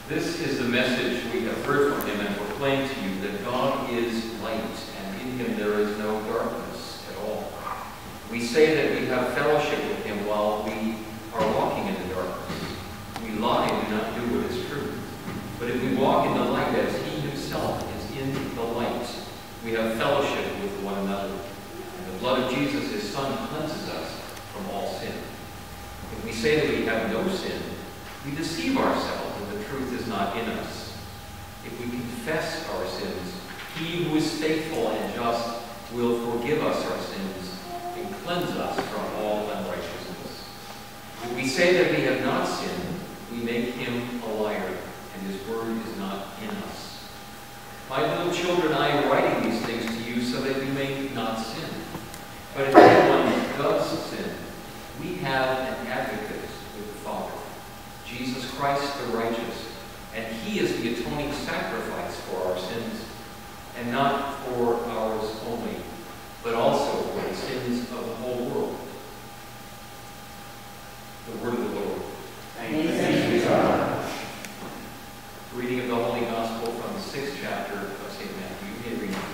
This is the message we have heard from him and proclaim to you, that God is light, and in him there is no darkness at all. We say that we have fellowship with him while we are walking in the darkness. We lie and do not do what is true. But if we walk in the light as he himself is in the light, we have fellowship with one another. And the blood of Jesus, his Son, cleanses us from all sin. If we say that we have no sin, we deceive ourselves, and the truth is not in us. If we confess our sins, he who is faithful and just will forgive us our sins and cleanse us from all unrighteousness. If we say that we have not sinned, we make him a liar, and his word is not in us. My little children, I am writing these things to you so that you may not sin. But if anyone does sin, we have an advocate with the Father, Jesus Christ the righteous, and he is the atoning sacrifice for our sins, and not for ours only, but also for the sins of the whole world. The word of the Lord. Thanks be to God. Reading of the Holy Gospel from the 6th chapter of St. Matthew. You may read it.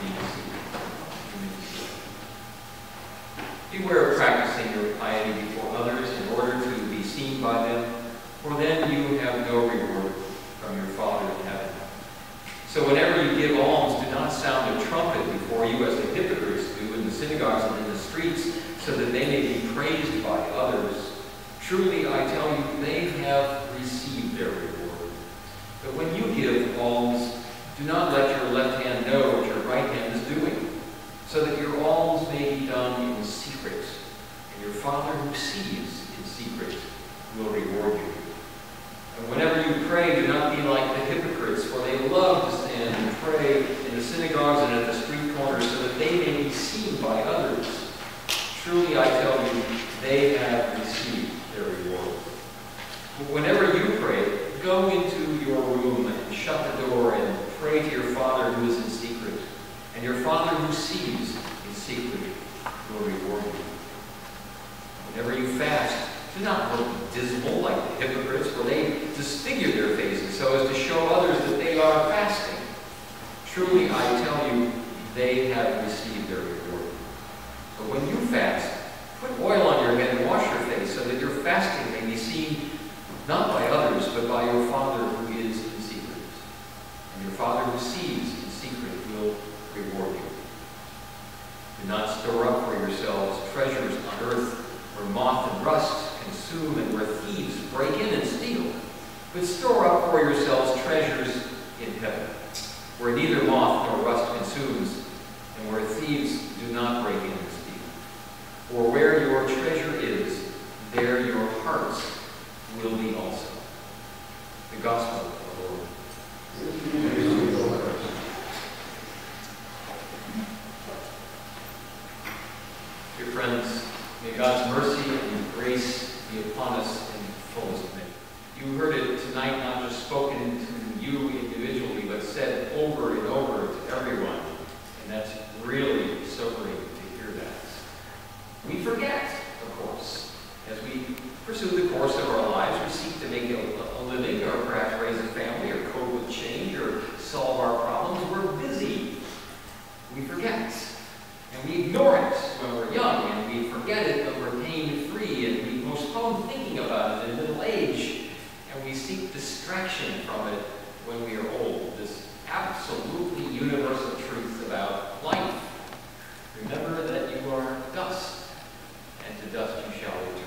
Beware of practicing your piety before others in order to be seen by them, for then you have no reward from your Father in heaven. So whenever you give alms, do not sound a trumpet before you as the hypocrites do in the synagogues and in the streets, so that they may be praised by others. Truly, I tell you, they have received their reward. But when you give alms, do not let your left hand know what your right hand is doing, so that your alms may be done in secret, and your Father who sees in secret will reward you. And whenever you pray, do not be like the hypocrites, for they love to stand and pray in the synagogues and at the street corners, so that they may be seen by others. Truly, I tell you, they have received their reward. But whenever you pray, go into your room and shut the door and pray to your Father who is in secret, and your Father who sees in secret will reward you. Whenever you fast, do not look dismal like the hypocrites, for they disfigure their faces so as to show others that they are fasting. Truly, I tell you, they have received their reward. But when you fast, put oil on your head and wash your face, so that your fasting may be seen not by others, but by your Father who is in secret. And your Father who sees in secret will reward you. Do not store up for yourselves treasures on earth, where moth and rust consume and where thieves break in and steal. But store up for yourselves treasures in heaven, where neither moth nor rust consumes, and where thieves do not break in and steal. For where your treasure is, there your hearts will be also. The Gospel of the Lord. Dear friends, may God's mercy and grace be upon us in fullest measure. You heard it tonight, not just spoken to you individually, but said over and over to everyone. And that's really sobering to hear that. We forget, of course, as we pursue the course of our lives. We seek to make a living, or perhaps raise a family, or cope with change, or solve our problems. We're busy. We forget. And we ignore it when we're young, and we forget it when we're pain-free, and we postpone thinking about it in middle age, and we seek distraction from it when we are old. This absolutely universal truth about life. Remember that you are dust, and to dust you shall return.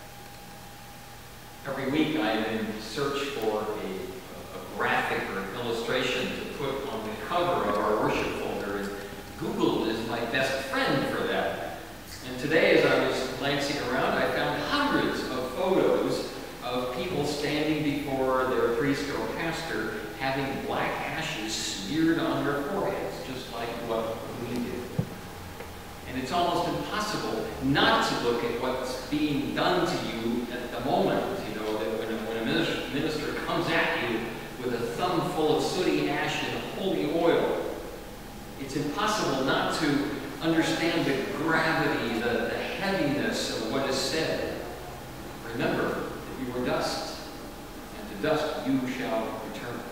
Every week I am in search for a graphic or an illustration to put on the cover of our worship folder, and Google is my best friend for that. And today, as I was glancing around, I found hundreds of photos of people standing before their priest or pastor having black ashes smeared on their foreheads, just like what we did. And it's almost impossible not to look at what's being done to you at the moment. You know, that when a minister comes at you with a thumb full of sooty ash and holy oil, it's impossible not to understand the gravity, the heaviness of what is said. Remember that you are dust, and to dust you shall return.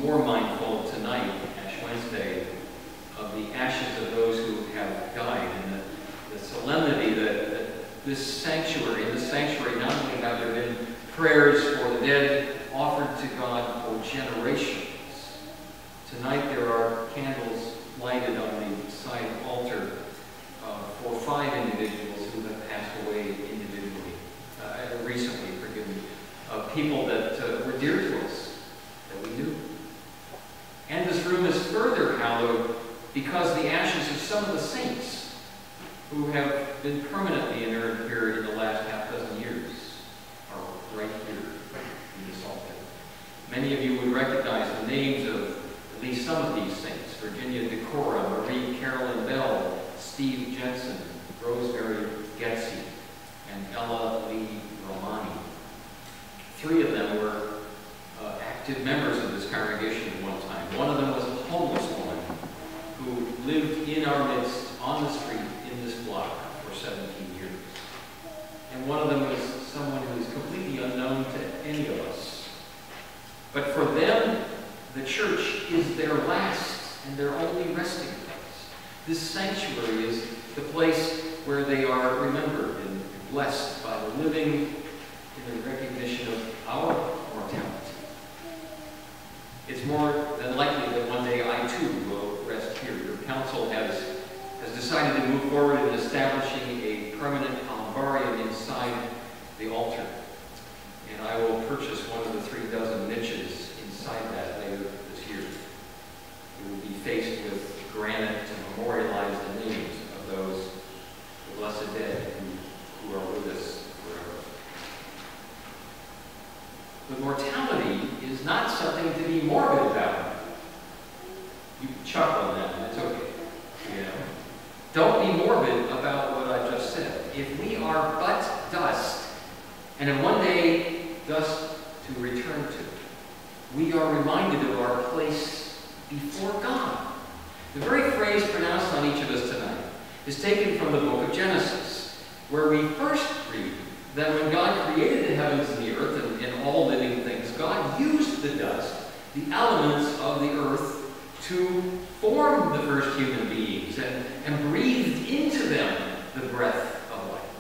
more mindful tonight, Ash Wednesday, of the ashes of those who have died, and the solemnity that this sanctuary, in this sanctuary, not only have there been prayers for the dead offered to God for generations. Tonight there are candles lighted on the side altar for 5 individuals who have passed away individually, recently, forgive me, people that were dear to us, that we knew. And this room is further hallowed because the ashes of some of the saints who have been permanently inurned here in the last half dozen years are right here in this altar. Many of you would recognize the names of at least some of these saints: Virginia Decora, Marie Carolyn Bell, Steve Jensen, Rosemary Getzi, and Ella Lee Romani. 3 of them were active members of this congregation at one time. One of them was a homeless woman who lived in our midst on the street in this block for 17 years. And one of them was someone who is completely unknown to any of us. But for them, the church is their last and their only resting place. This sanctuary is the place where they are remembered and blessed by the living in the recognition of our mortality. It's more than likely that one day I too will rest here. Your council has decided to move forward in establishing a permanent columbarium inside the altar. And I will purchase one of the 36 niches inside that later this year. It will be faced with granite to memorialize the names of those blessed dead who are with us forever. But mortality is not something to be morbid about. You can chuckle at that, it's okay. You know? Don't be morbid about what I just said. If we are but dust, and in one day dust to return to, we are reminded of our place before God. The very phrase pronounced on each of us tonight is taken from the book of Genesis, where we first read that when God created the heavens and the earth and all living things, God used the dust, the elements of the earth, to form the first human beings and breathed into them the breath of life.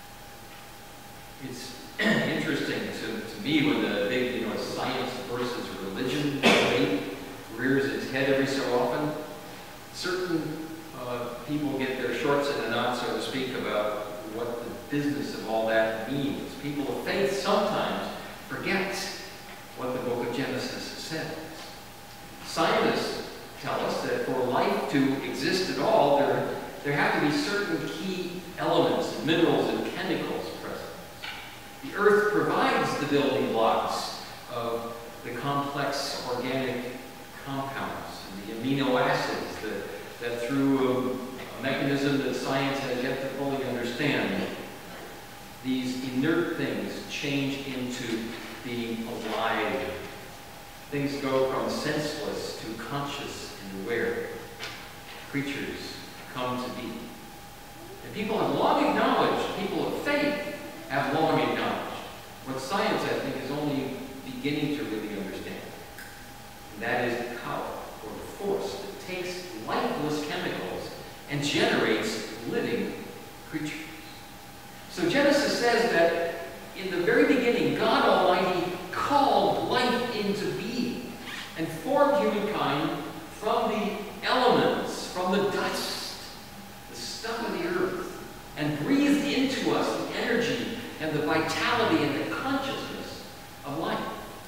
It's interesting to me when the big, science versus religion debate rears its head every so often. Certain people get their shorts in a knot, so to speak, about what the business of all that means. People of faith sometimes forget what the book of Genesis says. Scientists tell us that for life to exist at all, there have to be certain key elements, and minerals, and chemicals present. The earth provides the building blocks of the complex organic compounds and the amino acids that through a mechanism that science has yet to fully understand, these inert things change into being alive. Things go from senseless to conscious and aware. Creatures come to be. And people have long acknowledged, people of faith have long acknowledged, what science, I think, is only beginning to really understand. And that is the power or the force that takes lifeless chemicals and generates living creatures. So Genesis says that in the very beginning, God Almighty called life into being and formed humankind from the elements, from the dust, the stuff of the earth, and breathed into us the energy and the vitality and the consciousness of life.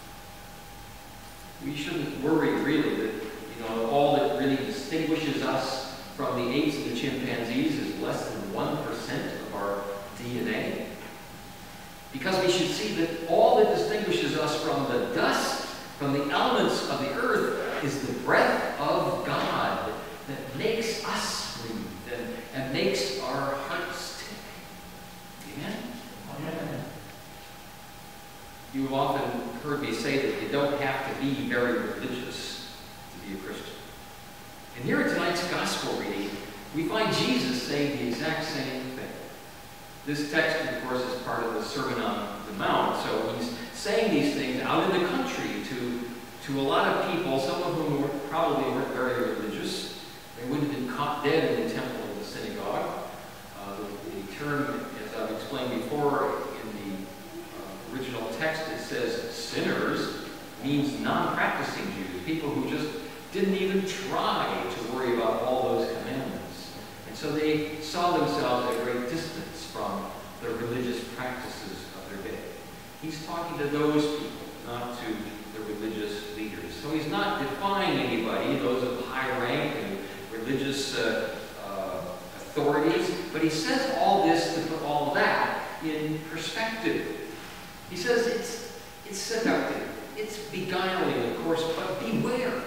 We shouldn't worry really that, all that really distinguishes us from the apes and the chimpanzees is less than 1% of our DNA. Because we should see that all that distinguishes us from the dust, from the elements of the earth, is the breath of God that makes us breathe and makes our hearts tick. Amen? Amen. You've often heard me say that you don't have to be very religious to be a Christian. And here in tonight's gospel reading, we find Jesus saying the exact same thing. This text, of course, is part of the Sermon on the Mount, so he's saying these things out in the country to To a lot of people, some of whom probably weren't very religious, they wouldn't have been caught dead in the temple or the synagogue. The term, as I've explained before, in the original text, it says sinners, means non-practicing Jews, people who just didn't even try to worry about all those commandments. And so they saw themselves at a great distance from the religious practices of their day. He's talking to those people, not to the religious leaders. So he's not defying anybody, those of high rank and religious authorities, but he says all this to put all that in perspective. He says it's seductive, it's beguiling, of course, but beware.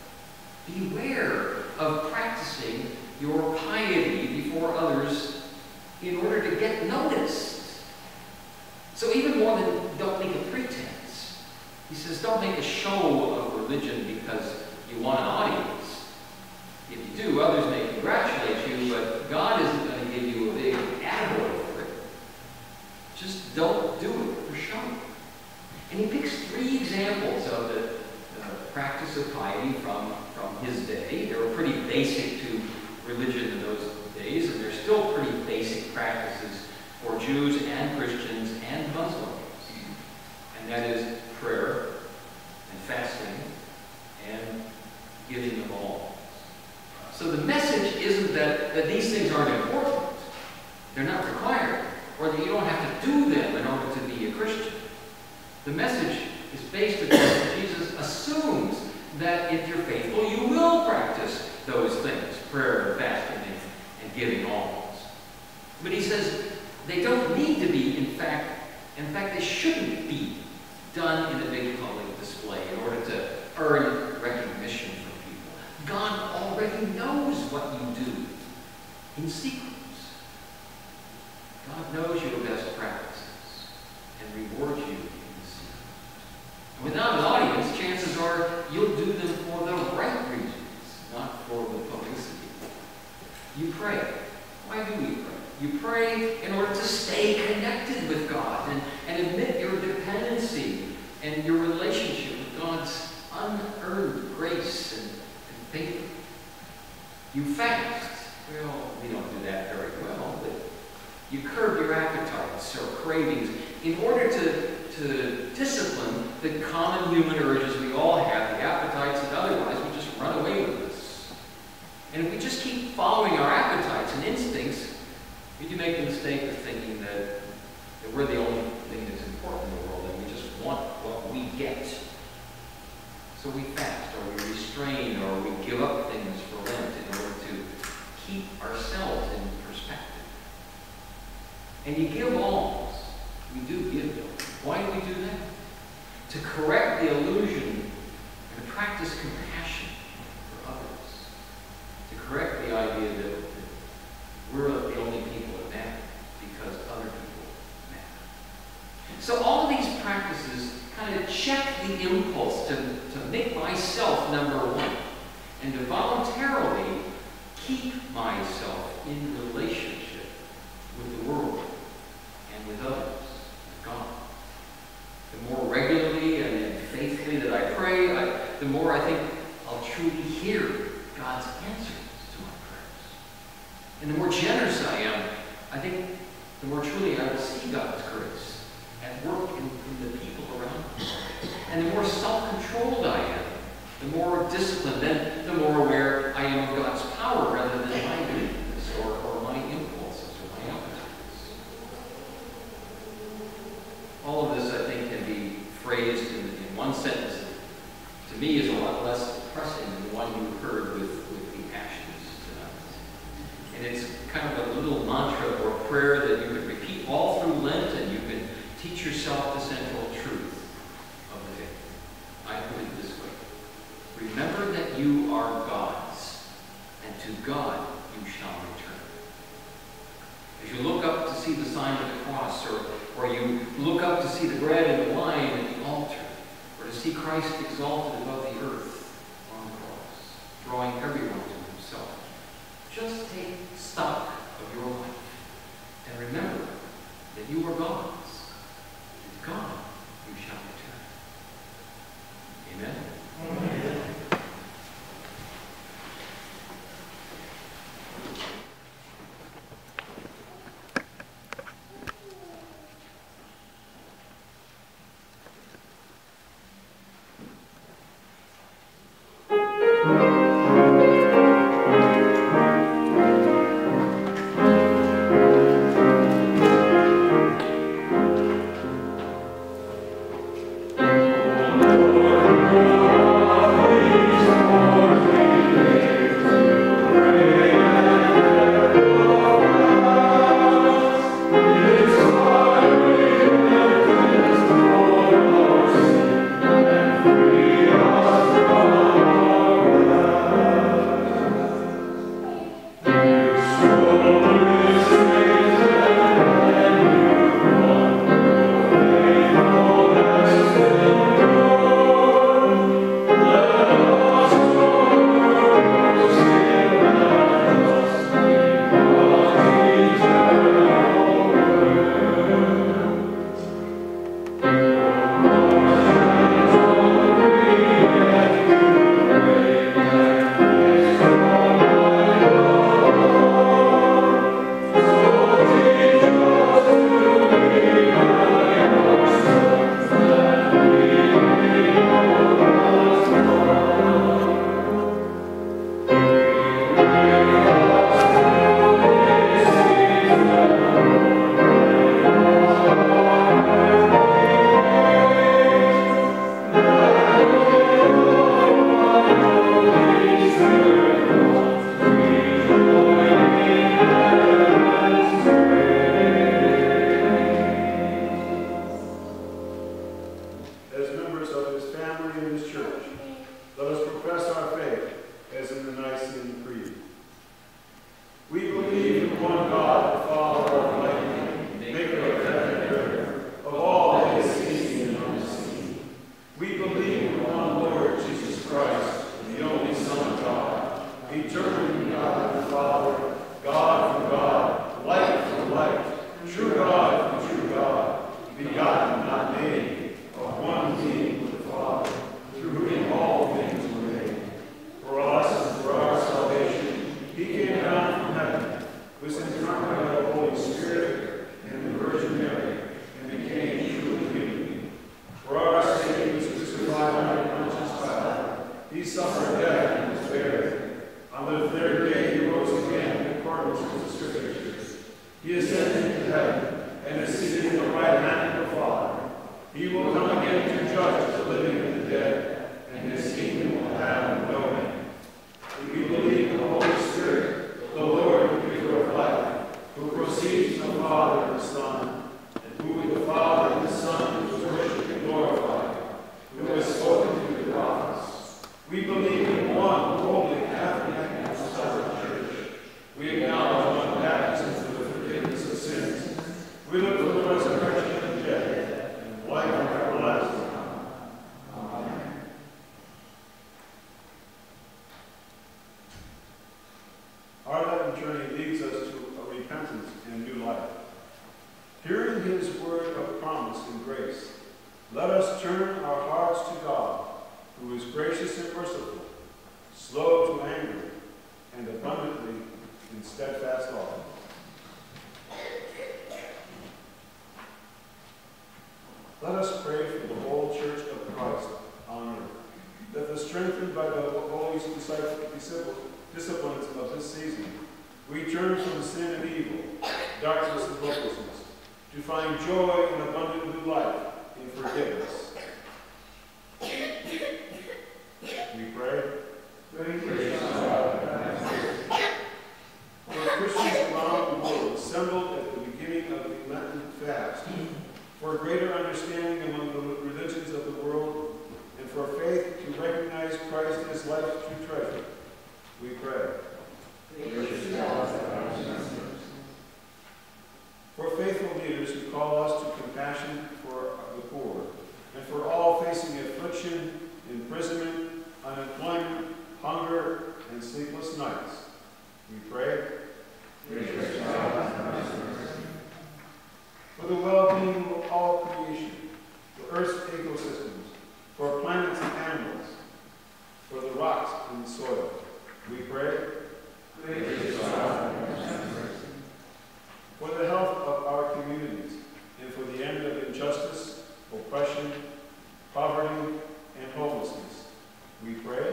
Beware of practicing your piety before others in order to get noticed. So even more than don't make a pretense, he says don't make a show of religion because you want an audience. If you do, others may congratulate you, but God isn't going to give you a big attaboy for it. Just don't do it for show. And he picks 3 examples of the practice of piety from his day. They were pretty basic to religion in those days, and they're still pretty basic practices for Jews and Christians and Muslims. And that is prayer and fasting and giving of alms. So the message isn't that these things aren't important. They're not required, or that you don't have to do them in order to be a Christian. The message is based upon that Jesus assumes that if you're faithful, you will practice those things, prayer and fasting and giving alms. But he says they don't need to be, in fact, they shouldn't be done in a big public display in order to earn recognition from people. God already knows what you do in secret. God knows your best practices and rewards you in secret. And without an audience, chances are you'll do them for the right reasons, not for the publicity. You pray. Why do we pray? You pray in order to stay connected with God and admit your dependency and your relationship with God's unearned grace and favor. You fast. Well, we don't do that very well, but you curb your appetites or cravings in order to discipline the common human urges we all have, the appetites that otherwise would just run away with us. And if we just keep following our appetites and instincts, we do make the mistake of thinking that we're the only thing that's important in the world and we just want what we get. So we fast, or we restrain, or we give up things for Lent in order to keep ourselves in perspective. And you give alms. We do give them. Why do we do that? To correct the illusion and to practice compassion for others. To correct the idea that we're the only people that matter because other people matter. So all of these practices kind of check the impulse to make myself number one and to voluntarily keep myself in relationship with the world and with others, with God. The more regularly and faithfully that I pray, the more I think I'll truly hear God's answers to my prayers. And the more generous I am, I think the more truly I will see God's grace at work in the people around me. And the more self-controlled I am, the more disciplined, then the more aware I am of God's power rather than my weakness or my impulses or my appetites. All of this, I think, can be phrased in one sentence that, to me, is a lot less depressing than the one you heard with the ashes tonight. And it's kind of a little mantra or prayer that you can repeat all through Lent, and you can teach yourself the central truth of the faith. I put it this way. Remember that you are God's, and to God you shall return. As you look up to see the sign of the cross, or you look up to see the bread and the wine at the altar, or to see Christ exalted above the earth on the cross, drawing everyone to himself, just take stock of your life and remember that you are God's, and to God you shall return. Amen? join in this church. Let us profess our faith as in the Nicene Creed. We believe in one God, the Father Almighty, maker of heaven and earth, of all that is seen and unseen. We believe in one Lord Jesus Christ, the only Son of God, eternally God the Father, God from God, light from light, true God from true God, begotten, not made, of one being with the Father, through whom all things were made. For us and for our salvation, he came down from heaven, was incarnate by the Holy Spirit and the Virgin Mary, and became truly human. For our sake, he was crucified under Pontius Pilate. He suffered death and was buried. On the third day, he rose again in accordance with the Scriptures. He ascended into heaven and is seated at the right hand of the Father. He will come again to judge the living and the dead, and his kingdom will have no end. We believe in the Holy Spirit, the Lord, the giver of life, who proceeds from the Father and the Son, and who with the Father and the Son is worshipped and glorified, who has spoken through the prophets. We believe in one holy Catholic and apostolic church. We acknowledge one baptism for the forgiveness of sins. We look for the resurrection of the dead and life everlasting. Amen. Our Latin journey leads us to a repentance and new life. Hearing his word of promise and grace, let us turn our hearts to God, who is gracious and merciful, slow to anger, and abundantly in steadfast love. Let us pray for the whole Church of Christ on earth, that the strengthened by the holy disciplines of this season, we turn from sin and evil, darkness and hopelessness, to find joy and abundant new life in forgiveness. We pray. For Christians around the world assembled at the beginning of the Lenten fast, for greater understanding among the religions of the world, and for faith to recognize Christ as life's true treasure, we pray. For faithful leaders who call us to compassion for the poor, and for all facing affliction, imprisonment, unemployment, hunger, and sleepless nights, we pray. For the well-being of all creation, for Earth's ecosystems, for planets and animals, for the rocks and the soil, we pray. For the health of our communities, and for the end of injustice, oppression, poverty, and homelessness, we pray.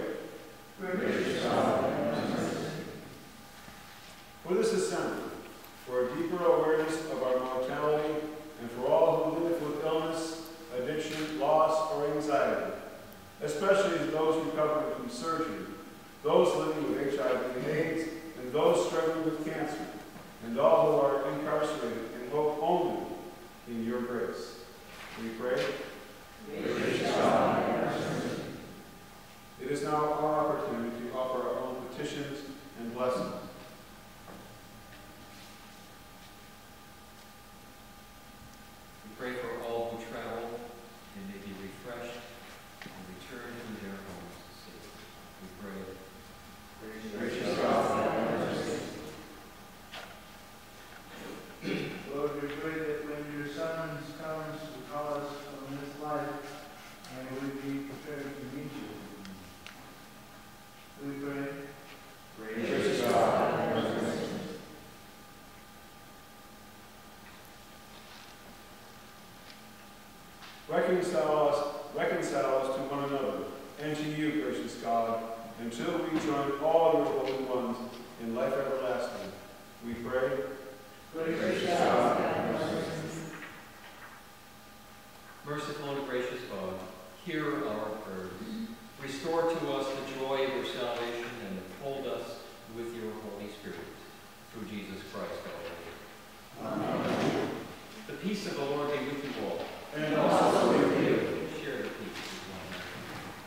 For this assembly, for a deeper awareness of our mortality, and for all who live with illness, addiction, loss, or anxiety, especially those recovering from surgery, those living with HIV/AIDS, and those struggling with cancer, and all who are incarcerated and hope only in your grace. We pray. It is now our opportunity to offer our own petitions and blessings. We pray for all who travel and may be refreshed and return to their homes safely. We pray. Gracious God, Lord, we pray that when your summons comes to call us from this life, may we be prepared to meet you. We pray. Gracious God, reconcile us to one another and to you, gracious God, until we join all your holy ones in life everlasting. We pray. Gracious God, Merciful and gracious God, hear our prayers. Restore to us the joy of your salvation and uphold us with your Holy Spirit. Through Jesus Christ our Lord. Amen. The peace of the Lord be with you all. And also with you. Share the peace with one another.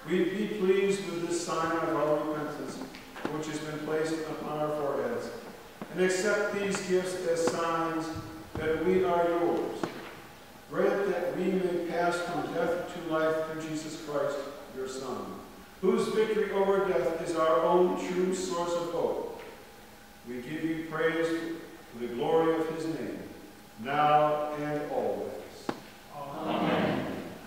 We be pleased with this sign of our repentance, which has been placed upon our foreheads, and accept these gifts as signs that we are yours. Grant that we may pass from death to life through Jesus Christ, your Son, whose victory over death is our own true source of hope. We give you praise for the glory of his name, now and always. Amen.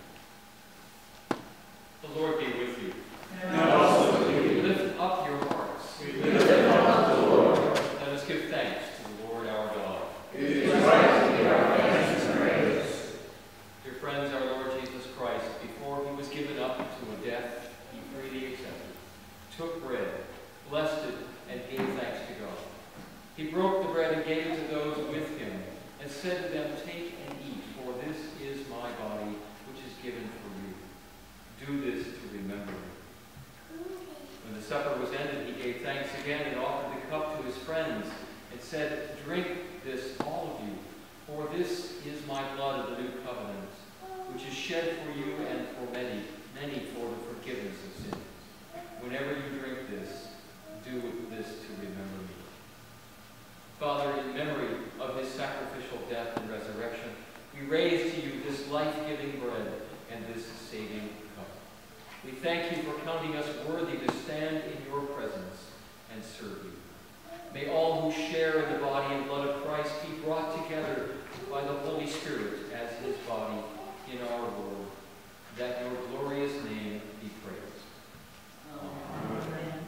The Lord be with you. And also with you. Lift up your hearts. We lift up the Lord. Let us give thanks to the Lord our God. It is right to give our thanks and praise. Dear friends, our Lord Jesus Christ, before he was given up to a death he freely accepted, took bread, blessed it, and gave thanks to God. He broke the bread and gave it to those with him, and said to them, "Take and eat, for this is my body, which is given for you. Do this to remember me." When the supper was ended, he gave thanks again and offered the cup to his friends, and said, "Drink this, all of you, for this is my blood of the new covenant, which is shed for you and for many, many for the forgiveness of sins. Whenever you drink this, do this to remember me." Father, in memory of his sacrificial death and resurrection, we raise to you this life-giving bread and this saving cup. We thank you for counting us worthy to stand in your presence and serve you. May all who share in the body and blood of Christ be brought together by the Holy Spirit as his body in our Lord, that your glorious name be praised. Amen.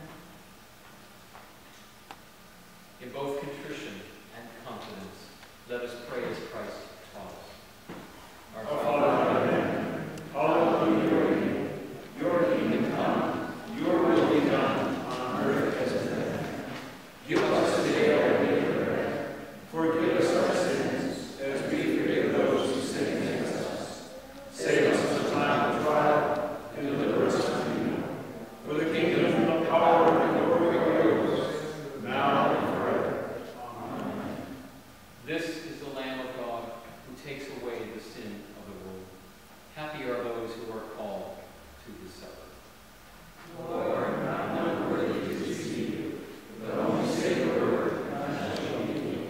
In both contrition and confidence, let us pray as Christ taught us. Our Father, hallowed be your name. Your kingdom come, your will be done on earth as in heaven. Give us today our daily bread. Forgive us our sins, as we forgive those who sin against us. Save us from the time of trial, and deliver us from evil. For the kingdom, the power, and the glory are yours, now and forever. Amen. This is the Lamb of God who takes away the sin of the world. Happy are those who are called to his supper. Lord, I'm not worthy to receive you, but only say the word, and I shall be healed.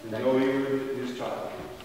and know you were his child.